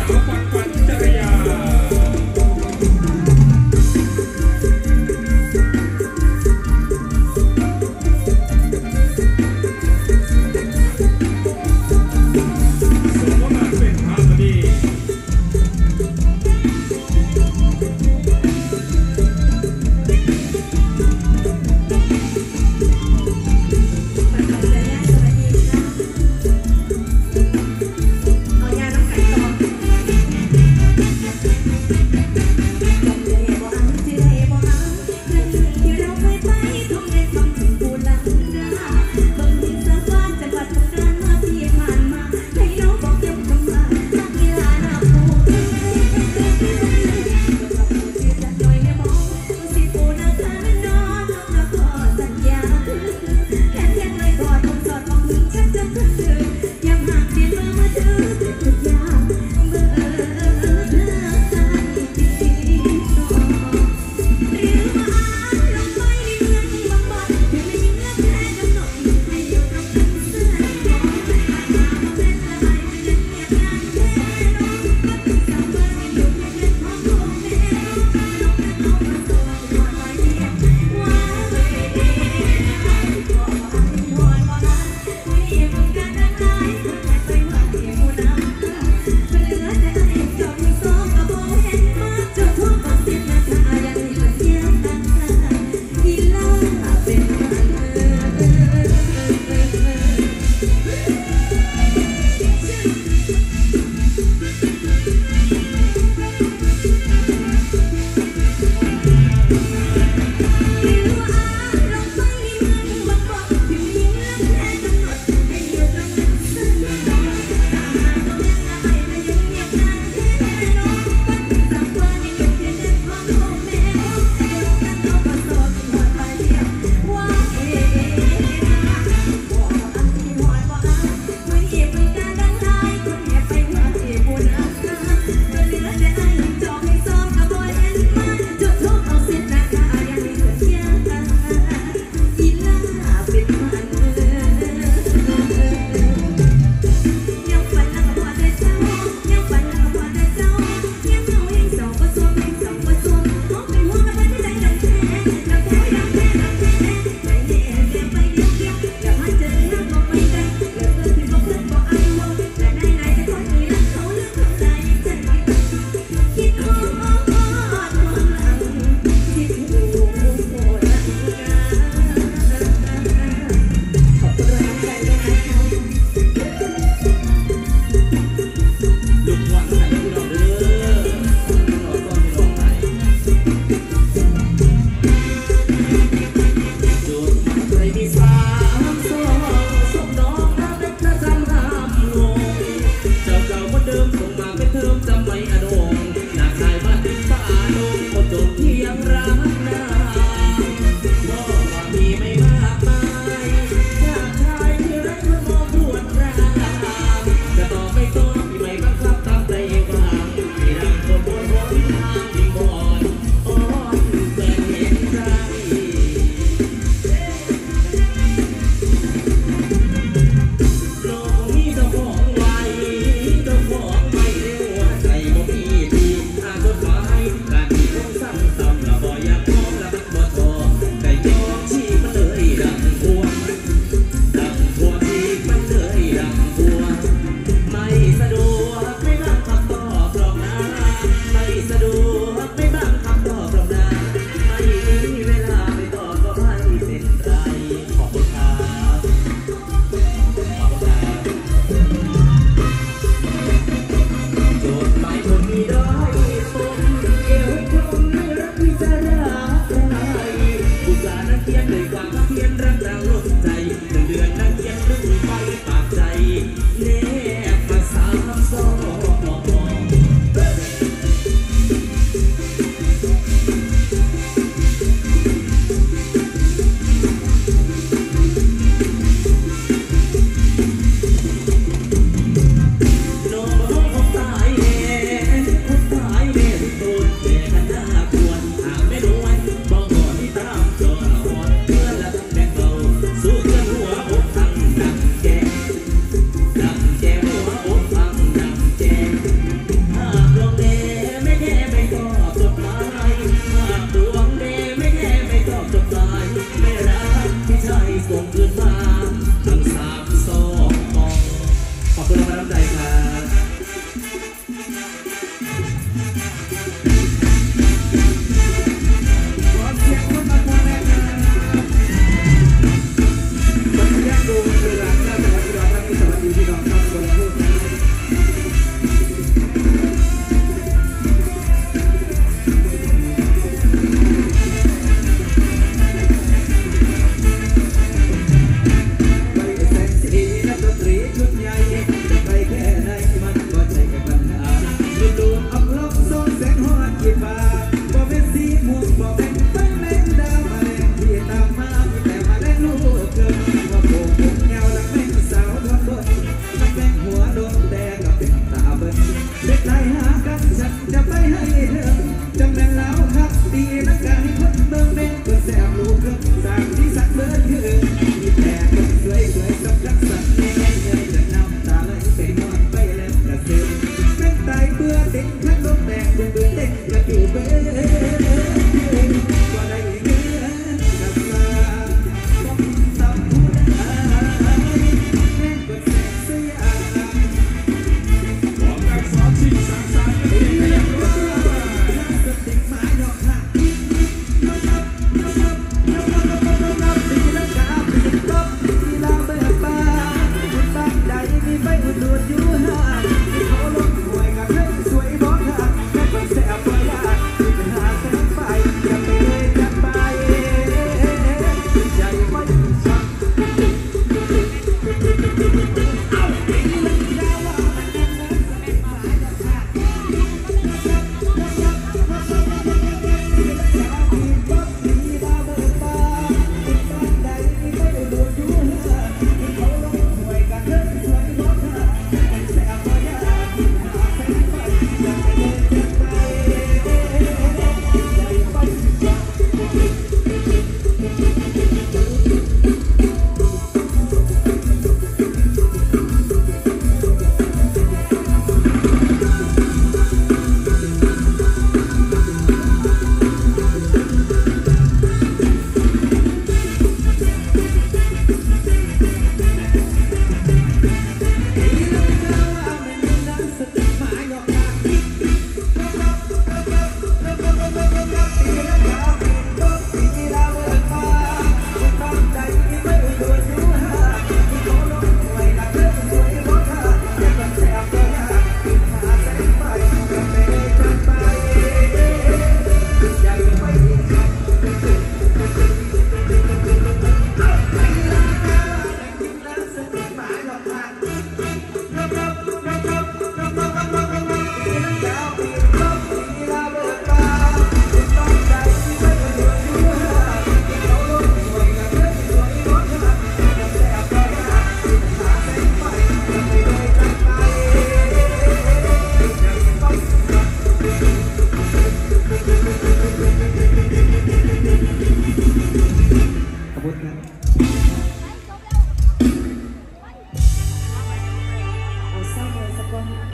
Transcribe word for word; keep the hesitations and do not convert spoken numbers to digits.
โลกนี้เจ้าของไว้เจ้าของไม่เร็วใจบ่มีกันฉันจะไปให้เธอจำแม่นแล้วครับดีนักการคนเมืองเด็กก็แสบลูกเกินสร้างที่สักเบิดคือมีแต่คนสวยสวยสักรักสักเงยเงยจะน้ำตาไหลไปนอนไปแล้วกระเซ็นเป็นตายเบื่อเด็กข้างลมแดงเบื่อเบื่อเด็กกระจู่เบื่อว่าได้เงินกับตาต้องทำผู้ใดแม่ก็แสบเสียบอกกันสอนที่สร้างสรรค์ให้เรียบร้อยสติหมายดอกหักนับนับนับนับนับนับนับนับตีลังกาตีกบตีลาเบิกบานคนบ้านใดมีไฟอุ่นดูดอยู่ห่างที่เขาลงหวยกับเรื่องสวยบอกค่ะแค่คนแสบว่าอยากที่จะหาแสงไฟอย่าไปเลยจะไปใจไม่ชักเอาตีลังกาว่ามันเป็นนักแสดงหมายดอกหักนับนับนับนับนับนับนับนับตีลังกาตีกบตีลาเบิกบานคนบ้านใดมีไฟอุ่นดูดอยู่ห่างที่เขาลงหวยกับเรื่องสวยบอกค่ะแค่คนแสบว่าอยากที่จะหาแสงไฟอย่าไปเลยจะไปใจไม่ชัก Hãy subscribe cho kênh Ghiền Mì Gõ để không bỏ lỡ